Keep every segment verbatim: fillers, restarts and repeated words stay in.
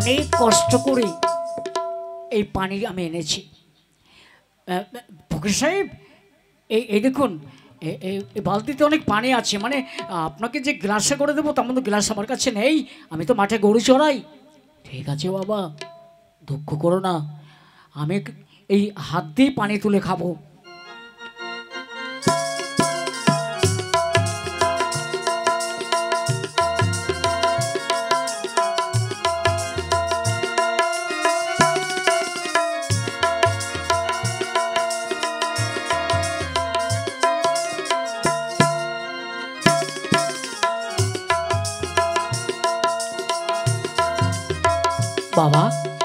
অনেক কষ্ট করে এই পানি আমি এনেছি। ফকির সাহেব, এই এই দেখুন, এই বালতিতে অনেক পানি আছে, মানে আপনাকে যে গ্লাসে করে দেবো তেমন তো গ্লাস আমার কাছে নেই, আমি তো মাঠে গরু চড়াই। ঠিক আছে বাবা, দুঃখ করো না, আমি এই হাত দিয়ে পানি তুলে খাবো। বাবা,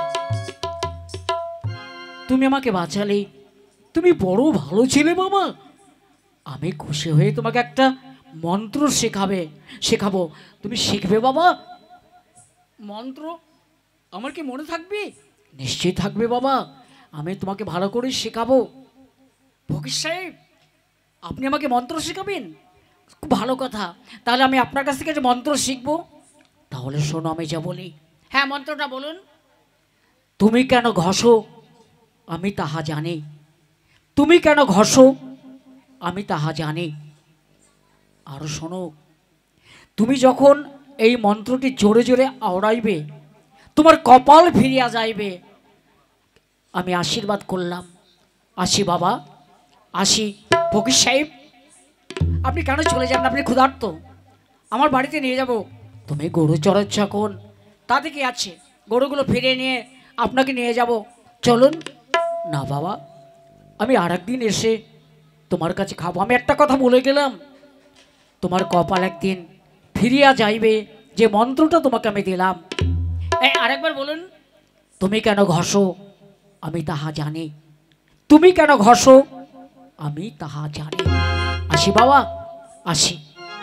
তুমি আমাকে বাঁচালে, তুমি বড় ভালো ছেলে বাবা। আমি খুশি হয়ে তোমাকে একটা মন্ত্র শেখাবে শেখাবো তুমি শিখবে বাবা। মন্ত্র আমার কি মনে থাকবে? নিশ্চয়ই থাকবে বাবা, আমি তোমাকে ভালো করে শেখাবো। ফকির সাহেব, আপনি আমাকে মন্ত্র শেখাবেন? খুব ভালো কথা, তাহলে আমি আপনার কাছ থেকে যে মন্ত্র শিখবো। তাহলে শোনো আমি যা বলি। হ্যাঁ, মন্ত্রটা বলুন। তুমি কেন ঘষো আমি তাহা জানি, তুমি কেন ঘষো আমি তাহা জানি। আর শোনো, তুমি যখন এই মন্ত্রটি জোরে জোরে আওড়াইবে তোমার কপাল ফিরিয়া যাইবে। আমি আশীর্বাদ করলাম, আসি বাবা, আসি। ফকির সাহেব, আপনি কেন চলে যান? আপনি ক্ষুধার্ত, আমার বাড়িতে নিয়ে যাব। তুমি গরু চড়াচ্ছ এখন, তাতে কি আছে, গরুগুলো ফিরিয়ে নিয়ে আপনাকে নিয়ে যাব, চলুন না। বাবা, আমি আর একদিন এসে তোমার কাছে খাবো। আমি একটা কথা বলে গেলাম, তোমার কপাল একদিন ফিরিয়া যাইবে, যে মন্ত্রটা তোমাকে আমি দিলাম। এই আরেকবার বলুন। তুমি কেন ঘষো আমি তাহা জানি, তুমি কেন ঘষো আমি তাহা জানি। আসি বাবা, আসি।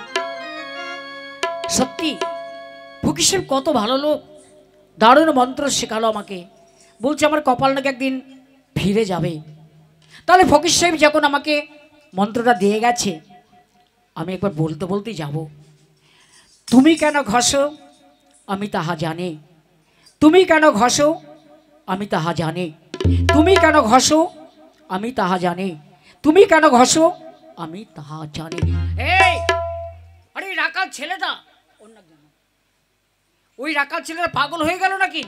সত্যি ফকির সাহেব কত ভালো লোক, দারুণ মন্ত্র শেখালো আমাকে, বলছে আমার কপাল নাকি একদিন ফিরে যাবে। তাহলে ফকির সাহেব যখন আমাকে মন্ত্রটা দিয়ে গেছে, আমি একবার বলতে বলতেই যাব। তুমি কেন ঘষো আমি তাহা জানি, তুমি কেন ঘষো আমি তাহা জানি, তুমি কেন ঘষো আমি তাহা জানি, তুমি কেন ঘষো আমি তাহা জানি। এই আরে রাখাল ছেলেটা, ওই রাখাল ছেলেটা পাগল হয়ে গেল নাকি?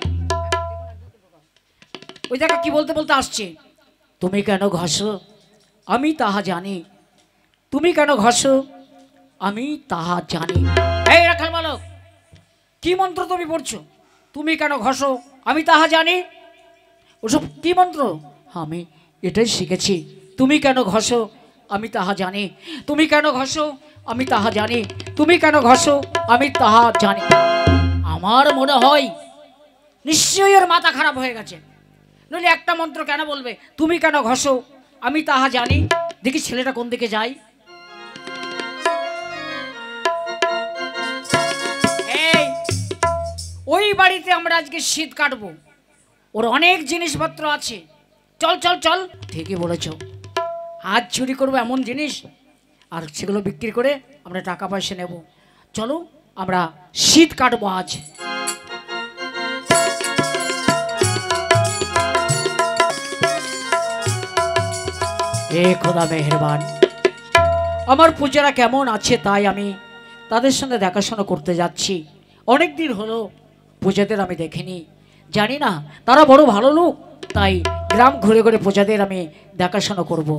ওই জায়গা কি বলতে বলতে আসছে। তুমি কেন ঘষো আমি তাহা জানি, তুমি কেন ঘষো আমি তাহা জানি। এই রাখাল বালক, কি মন্ত্র তুমি পড়ছো? তুমি কেন ঘষো আমি তাহা জানি, ওসব কি মন্ত্র? আমি এটাই শিখেছি। তুমি কেন ঘষো আমি তাহা জানি, তুমি কেন ঘষো আমি তাহা জানি, তুমি কেন ঘষো আমি তাহা জানি। আমার মনে হয় নিশ্চয়ই ওর মাথা খারাপ হয়ে গেছে, নইলে একটা মন্ত্র কেন বলবে তুমি কেন ঘষো আমি তাহা জানি। দেখি ছেলেটা কোন দিকে যায়। এই ওই বাড়িতে আমরা আজকে শীত কাটবো, ওর অনেক জিনিসপত্র আছে, চল চল চল। ঠিকই বলেছ, আজ চুরি করবো এমন জিনিস, আর সেগুলো বিক্রি করে আমরা টাকা পয়সা নেব। চলো আমরা শীত কাটবো আজ। এ খোদা মেহেরবান, আমার পূজারা কেমন আছে তাই আমি তাদের সঙ্গে দেখাশোনা করতে যাচ্ছি। অনেক দিন হলো পূজাদের আমি দেখিনি, জানি না তারা বড় ভালো লোক, তাই গ্রাম ঘুরে ঘুরে পূজাদের আমি দেখাশোনা করব।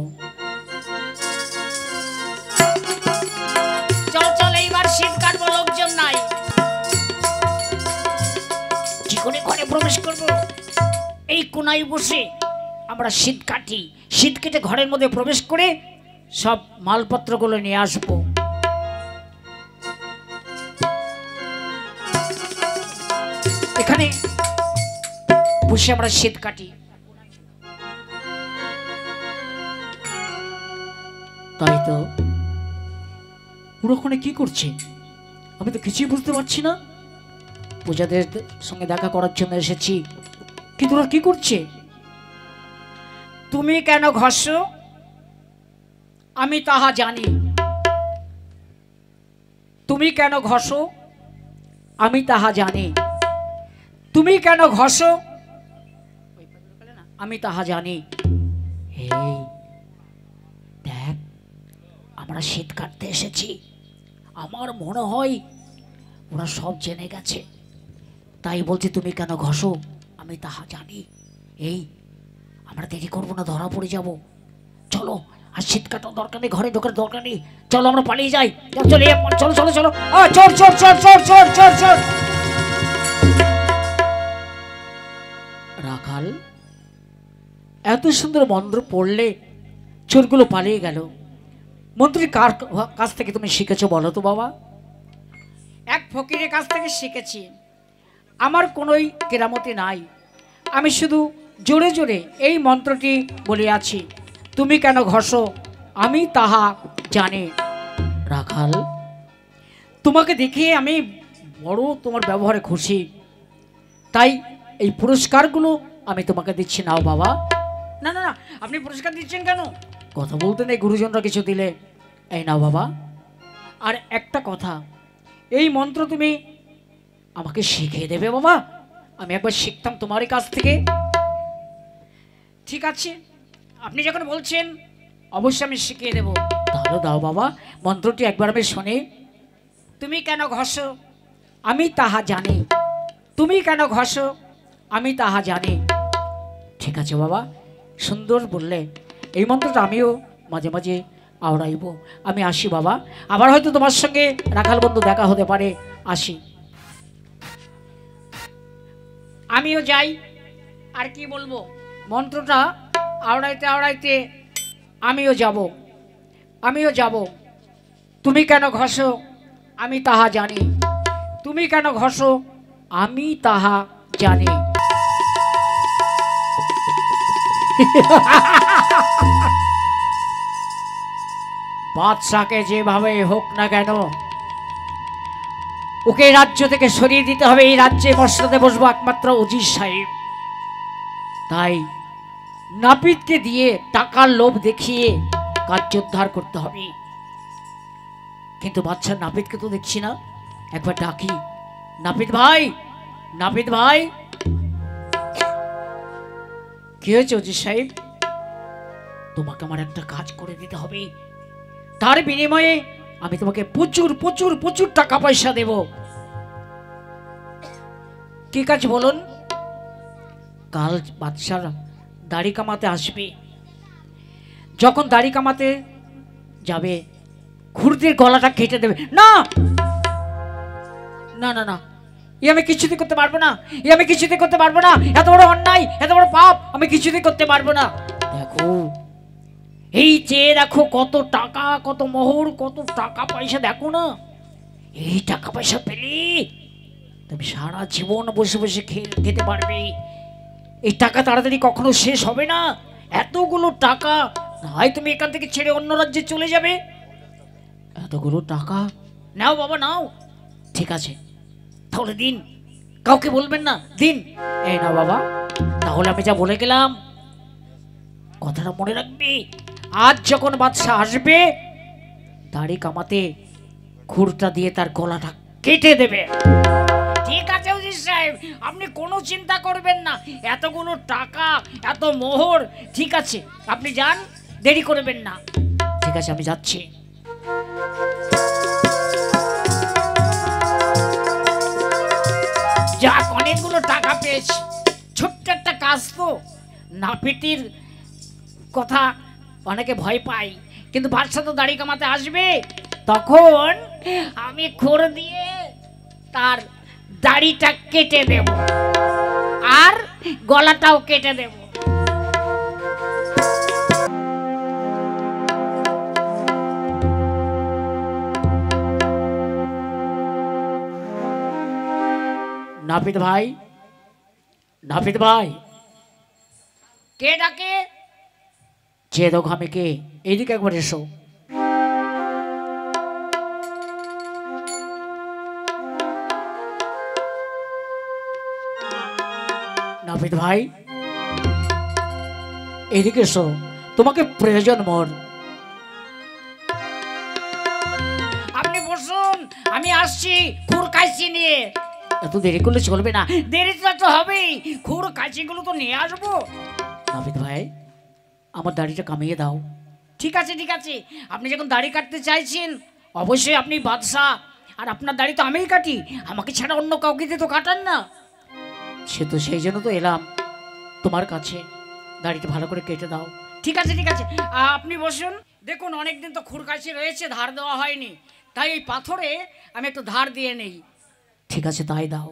চল চল, এইবার শীত কাটবো, লোকজন নাই, কি করে ঘরে প্রবেশ করব? এই কোনায় বসে আমরা শীত কাটি, শীত কেটে ঘরের মধ্যে প্রবেশ করে সব মালপত্রগুলো নিয়ে আসবো। এখানে বসে আমরা শীত কাটি। তাই তো, ওরা ওখানে কি করছে আমি তো কিছুই বুঝতে পারছি না। পূজাদের সঙ্গে দেখা করার জন্য এসেছি, কিন্তু ওরা কি করছে? তুমি কেন ঘষো আমি তাহা জানি, তুমি কেন ঘষো আমি তাহা জানি, তুমি কেন ঘষো আমি তাহা জানি। এই দেখ, আমরা শীত কাটতে এসেছি, আমার মনে হয় ওরা সব জেনে গেছে, তাই বলছি তুমি কেন ঘষো আমি তাহা জানি। এই আমরা দেরি করবো না, ধরা পড়ে যাব। চলো, আর শীত কাটার দরকার নেই, ঘরে ঢোকার দরকার নেই, চলো আমরা পালিয়ে যাই। চলো চলো চলো চলো, চোর চোর চোর চোর চোর চোর চোর। রাখাল, এত সুন্দর মন্ত্র পড়লে চোরগুলো পালিয়ে গেল। মন্ত্রী কার কাছ থেকে তুমি শিখেছো বলো তো বাবা? এক ফকিরের কাছ থেকে শিখেছি। আমার কোনোই কেরামতি নাই, আমি শুধু জোরে জোরে এই মন্ত্রটি বলিয়াছি, তুমি কেন ঘষো আমি তাহা জানি। রাখাল, তোমাকে দেখে আমি বড় তোমার ব্যবহারে খুশি, তাই এই পুরস্কারগুলো আমি তোমাকে দিচ্ছি, নাও বাবা। না না না, আপনি পুরস্কার দিচ্ছেন কেন? কথা বলতে নেই, গুরুজনরা কিছু দিলে। এই নাও বাবা। আর একটা কথা, এই মন্ত্র তুমি আমাকে শিখিয়ে দেবে বাবা? আমি একবার শিখতাম তোমারই কাছ থেকে। ঠিক আছে, আপনি যখন বলছেন অবশ্যই আমি শিখিয়ে দেব। তাহলে দাও বাবা, মন্ত্রটি একবার আমি শুনি। তুমি কেন ঘষো আমি তাহা জানি, তুমি কেন ঘষো আমি তাহা জানি। ঠিক আছে বাবা, সুন্দর বললে। এই মন্ত্রটা আমিও মাঝে মাঝে আওড়াইব। আমি আসি বাবা, আবার হয়তো তোমার সঙ্গে রাখাল বন্ধু দেখা হতে পারে। আসি। আমিও যাই। আর কি বলবো, মন্ত্রটা আওড়াইতে আওড়াইতে আমিও যাব, আমিও যাব। তুমি কেন ঘষো আমি তাহা জানি, তুমি কেন ঘষো আমি তাহা জানি। বাদশাকে যেভাবে হোক না কেন ওকে রাজ্য থেকে সরিয়ে দিতে হবে। এই রাজ্যে মসনদে বসবো একমাত্র উজির সাহেব। তাই নাপিতকে দিয়ে টাকার লোভ দেখিয়ে কার্যোদ্ধার করতে হবে। কিন্তু বাচ্চার নাপিতকে তো দেখছি না, একবার ডাকি। নাপিত ভাই, নাপিত ভাই। কি হয়েছে উজির সাহেব? তোমাকে আমার একটা কাজ করে দিতে হবে, তার বিনিময়ে আমি তোমাকে প্রচুর প্রচুর প্রচুর টাকা পয়সা দেব। কি কাজ বলুন? কাল বাদশার দাড়ি কামাতে আসবে, যখন দাড়ি কামাতে যাবে খুরদের গলাটা কেটে দেবে। না না না না, এ আমি কিছুতে করতে পারবো না, এ আমি কিছুতে করতে পারবো না। এত বড় অন্যায়, এত বড় পাপ আমি কিছুতে করতে পারবো না। দেখো, এই চেয়ে দেখো কত টাকা, কত মোহর, কত টাকা পয়সা, দেখো না। এই টাকা পয়সা পেলে তুমি সারা জীবন বসে বসে খেতে পারবে। এই টাকা তাড়াতাড়ি কখনো শেষ হবে না। এতগুলো টাকা, হয় তুমি এখান থেকে ছেড়ে অন্য রাজ্যে চলে যাবে। এতগুলো টাকা নাও বাবা, নাও। ঠিক আছে, তাহলে দিন, কাউকে বলবেন না, দিন। এই নাও বাবা, তাহলে আমি যা বলে গেলাম কথাটা মনে রাখবি। আজ যখন বাদশা আসবে দাড়ি কামাতে খুরটা দিয়ে তার গলাটা কেটে দেবে। ঠিক আছে উজির সাহেব, আপনি কোনো চিন্তা করবেন না। এতগুলো টাকা, এত মোহর, ঠিক আছে আপনি যান, দেরি করবেন না। ঠিক আছে, আমি যাচ্ছি। যাক, অনেকগুলো টাকা পেয়েছি। ছোট্ট একটা কাজ তো, নাপিতির কথা অনেকে ভয় পায়, কিন্তু বাদশা তো দাড়ি কামাতে আসবে, তখন আমি খোর দিয়ে তার দাড়িটা কেটে দেব আর গলাটাও কেটে দেব। নাপিত ভাই, নাপিত ভাই। কে ডাকে? যে দেখো আমি কে, এইদিকে একবার এসো। নাপিত ভাই, এদিকে এসো, তোমাকে প্রয়োজন মোর। আপনি বসুন, আমি আসছি খুর কাইছি নিয়ে। এত দেরি করলে চলবে না। দেরি তো হবেই, খুর কাঁচিগুলো তো নিয়ে আসবো। নাপিত ভাই, আমার দাড়িটা কামিয়ে দাও। ঠিক আছে ঠিক আছে, আপনি যখন দাড়ি কাটতে চাইছেন, অবশ্যই আপনি বাদশাহ, আর আপনার দাড়ি তো আমিই কাটি, আমাকে ছাড়া অন্য কাউকে দিয়ে তো কাটান না। সে তো সেই জন্য তো এলাম তোমার কাছে, দাড়িটা ভালো করে কেটে দাও। ঠিক আছে ঠিক আছে, আপনি বসুন। দেখুন অনেকদিন তো খুরকাশি রয়েছে, ধার দেওয়া হয়নি, তাই এই পাথরে আমি একটু ধার দিয়ে নেই। ঠিক আছে তাই দাও।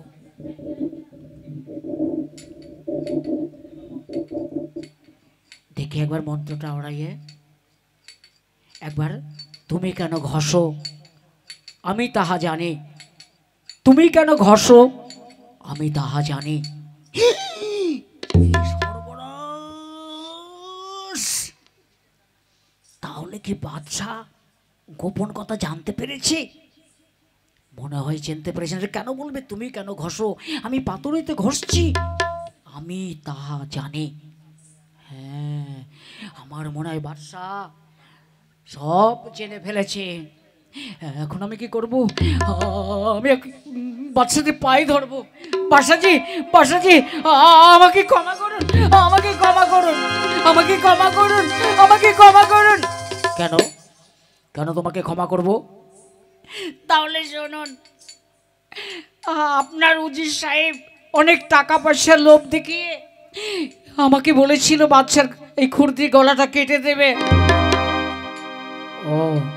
দেখি একবার মন্ত্রটা ওড়াইয়ে। একবার তুমি কেন ঘষো আমি তাহা জানি, তুমি কেন ঘষো আমি তাহা জানি। তাহলে কি বাদশা গোপন কথা জানতে পেরেছে? মনে হয় চিনতে পেরেছেন। কেন বলবে তুমি কেন ঘষো, আমি পাথরেতে ঘষছি, আমি তাহা জানি। হ্যাঁ, আমার মনে হয় বাদশা সব জেনে ফেলেছে। এখন আমি কি করব? আমি বাদশাকে পায়ে ধরবো। বাদশাজি, বাদশাজি, আমাকে ক্ষমা করুন, আমাকে ক্ষমা করুন, আমাকে ক্ষমা করুন, আমাকে ক্ষমা করুন। কেন কেন তোমাকে ক্ষমা করব? তাহলে শুনুন, আপনার উজির সাহেব অনেক টাকা পয়সার লোভ দেখিয়ে আমাকে বলেছিল বাদশার এই খুরদি গলাটা কেটে দেবে। ও,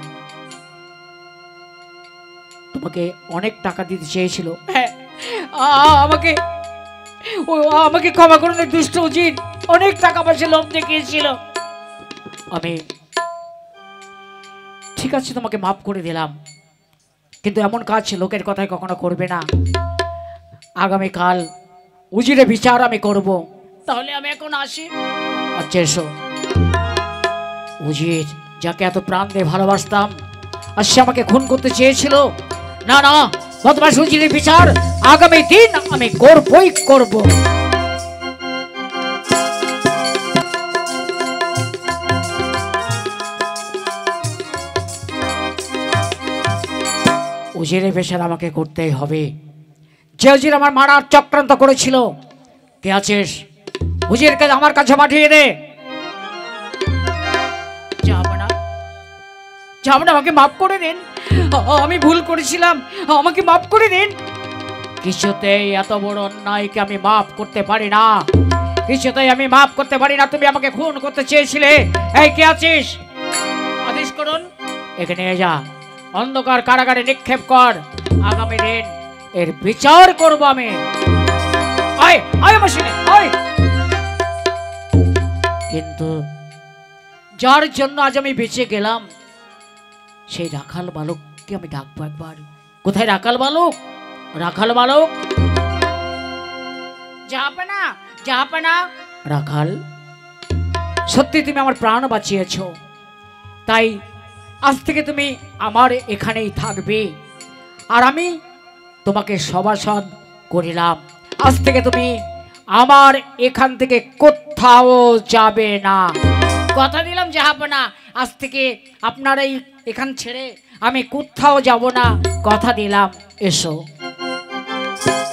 তোমাকে অনেক টাকা দিতে চেয়েছিল? হ্যাঁ, আমাকে ও আমাকে ক্ষমা করুন, দুষ্ট উজির অনেক টাকা পয়সা লোভ দেখিয়েছিল। আমি ঠিক আছে তোমাকে মাফ করে দিলাম, কিন্তু এমন কাজ লোকের কথায় কখনো করবে না। আগামীকাল উজিরে বিচার আমি করব। তাহলে আমি এখন আসি। আচ্ছা এসো। উজির যাকে এত প্রাণ দিয়ে ভালোবাসতাম, আর সে আমাকে খুন করতে চেয়েছিল। না না, বদমাশ উজিরের বিচার আগামী দিন আমি করবই করব। উজিরের বিচার আমাকে করতেই হবে। যে উজির আমার মারার চক্রান্ত করেছিল, কে আছিস? উজিরকে আমার কাছে পাঠিয়ে দে। যাবো না, যাবো না, আমাকে মাফ করে দিন, আমি ভুল করেছিলাম, আমাকে মাফ করে দিন। কিছুতেই এত বড় অন্যায়কে আমি মাফ করতে পারি না, কিছুতেই আমি মাফ করতে পারি না। তুমি আমাকে খুন করতে চেয়েছিলে। এই কে আছিস? আদেশ করুন, এখানে যা, অন্ধকার কারাগারে নিক্ষেপ কর। আগামী দিন এর বিচার করব আমি। আয় আয় মশিনে আয়। কিন্তু যার জন্য আজ আমি বেঁচে গেলাম, সেই রাখাল বালককে আমি ডাকবো একবার। কোথায় রাখাল বালক? রাখাল বালক, যাবে না, যাবে না। রাখাল, সত্যি তুমি আমার প্রাণ বাঁচিয়েছ, তাই আজ থেকে তুমি আমার এখানেই থাকবে, আর আমি তোমাকে সভাসদ করিলাম। আজ থেকে তুমি আমার এখান থেকে কোথাও যাবে না। কথা দিলাম যাবে না, আজ থেকে আপনার এই এখান ছেড়ে আমি কোথাও যাব না, কথা দিলাম। এসো।